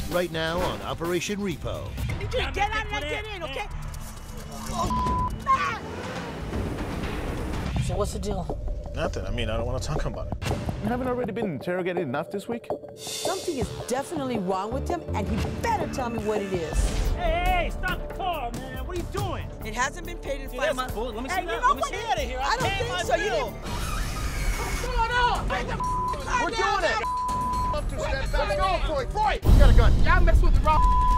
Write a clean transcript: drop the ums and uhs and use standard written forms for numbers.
right now on Operation Repo. You just get out and I get in, okay? So what's the deal? Nothing. I mean, I don't want to talk about it. You haven't already been interrogated enough this week? Something is definitely wrong with him, and he better tell me what it is. Hey, stop the car, man. What are you doing? It hasn't been paid in 5 months. Cool. Let me see Hey, that. you know Let me what? see out of here. I don't think so. You didn't. What's going on? We're doing it. Let's go, Froy. Froy, you got a gun. Y'all mess with the wrong